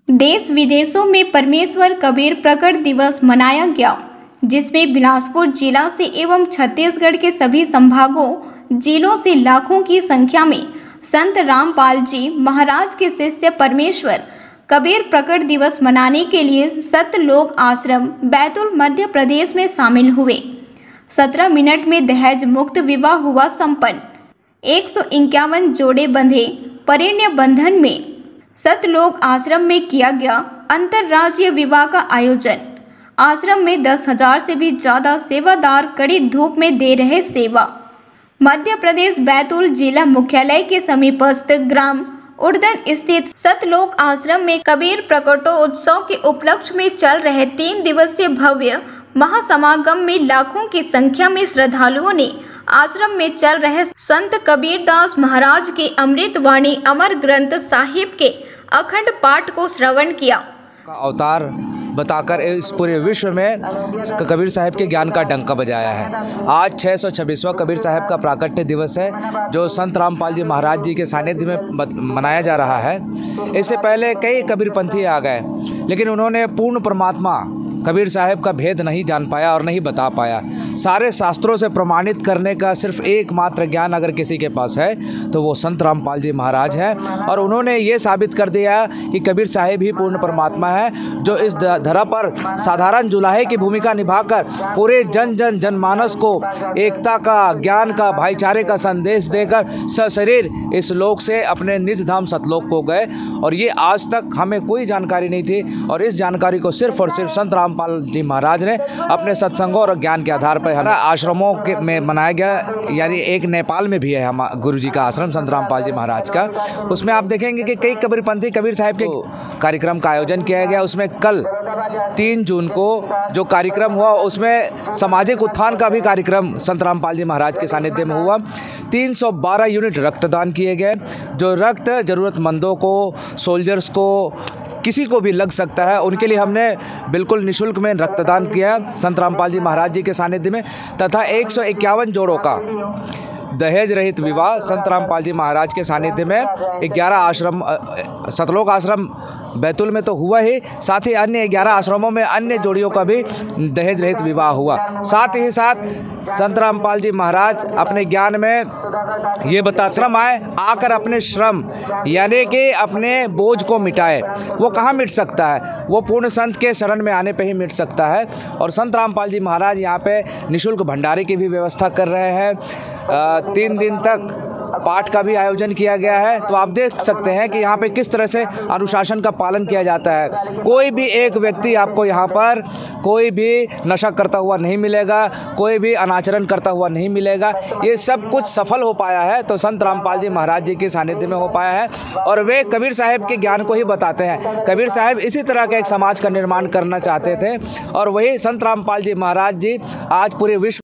देश विदेशों में परमेश्वर कबीर प्रकट दिवस मनाया गया, जिसमें बिलासपुर जिला से एवं छत्तीसगढ़ के सभी संभागों जिलों से लाखों की संख्या में संत रामपाल जी महाराज के शिष्य परमेश्वर कबीर प्रकट दिवस मनाने के लिए सतलोक आश्रम बैतूल मध्य प्रदेश में शामिल हुए। 17 मिनट में दहेज मुक्त विवाह हुआ संपन्न। 151 जोड़े बंधे। परिण्य बंधन में सतलोक आश्रम में किया गया अंतर्राज्यीय विवाह का आयोजन। आश्रम में 10,000 से भी ज्यादा सेवादार कड़ी धूप में दे रहे सेवा। मध्य प्रदेश बैतूल जिला मुख्यालय के समीपस्थ ग्राम उड़दन स्थित सतलोक आश्रम में कबीर प्रकटोत्सव के उपलक्ष्य में चल रहे 3 दिवसीय भव्य महासमागम में लाखों की संख्या में श्रद्धालुओं ने आश्रम में चल रहे संत कबीरदास महाराज के अमृतवाणी अमर ग्रंथ साहिब के अखंड पाठ को श्रवण किया। अवतार बताकर इस पूरे विश्व में कबीर साहब के ज्ञान का डंका बजाया है। आज 626वां कबीर साहब का प्राकट्य दिवस है, जो संत रामपाल जी महाराज जी के सानिध्य में मनाया जा रहा है। इससे पहले कई कबीरपंथी आ गए, लेकिन उन्होंने पूर्ण परमात्मा कबीर साहब का भेद नहीं जान पाया और नहीं बता पाया। सारे शास्त्रों से प्रमाणित करने का सिर्फ एकमात्र ज्ञान अगर किसी के पास है तो वो संत रामपाल जी महाराज हैं, और उन्होंने ये साबित कर दिया कि कबीर साहब ही पूर्ण परमात्मा है, जो इस धरा पर साधारण जुलाहे की भूमिका निभाकर पूरे जनमानस को एकता का, ज्ञान का, भाईचारे का संदेश देकर सशरीर इस लोक से अपने निज धाम सतलोक को गए। और ये आज तक हमें कोई जानकारी नहीं थी, और इस जानकारी को सिर्फ और सिर्फ संत रामपाल जी महाराज ने अपने सत्संगों और ज्ञान के आधार पर हमारा आश्रमों के में मनाया गया। यानी एक नेपाल में भी है हम गुरु जी का आश्रम संत रामपाल जी महाराज का। उसमें आप देखेंगे कि कई कबीरपंथी कबीर साहब के कार्यक्रम का आयोजन किया गया। उसमें कल 3 जून को जो कार्यक्रम हुआ, उसमें सामाजिक उत्थान का भी कार्यक्रम संत रामपाल जी महाराज के सानिध्य में हुआ। 312 यूनिट रक्तदान किए गए। जो रक्त ज़रूरतमंदों को, सोल्जर्स को, किसी को भी लग सकता है, उनके लिए हमने बिल्कुल निःशुल्क में रक्तदान किया संत रामपाल जी महाराज जी के सानिध्य में। तथा 151 जोड़ों का दहेज रहित विवाह संत रामपाल जी महाराज के सानिध्य में 11 आश्रम, सतलोक आश्रम बैतूल में तो हुआ ही, साथ ही अन्य 11 आश्रमों में अन्य जोड़ियों का भी दहेज रहित विवाह हुआ। साथ ही साथ संत रामपाल जी महाराज अपने ज्ञान में ये बता श्रम आए, आकर अपने श्रम यानी कि अपने बोझ को मिटाए। वो कहाँ मिट सकता है? वो पूर्ण संत के शरण में आने पे ही मिट सकता है। और संत रामपाल जी महाराज यहाँ पे निःशुल्क भंडारे की भी व्यवस्था कर रहे हैं। 3 दिन तक पाठ का भी आयोजन किया गया है। तो आप देख सकते हैं कि यहाँ पे किस तरह से अनुशासन का पालन किया जाता है। कोई भी एक व्यक्ति आपको यहाँ पर कोई भी नशा करता हुआ नहीं मिलेगा, कोई भी अनाचरण करता हुआ नहीं मिलेगा। ये सब कुछ सफल हो पाया है तो संत रामपाल जी महाराज जी के सानिध्य में हो पाया है, और वे कबीर साहब के ज्ञान को ही बताते हैं। कबीर साहब इसी तरह के एक समाज का निर्माण करना चाहते थे, और वही संत रामपाल जी महाराज जी आज पूरे विश्व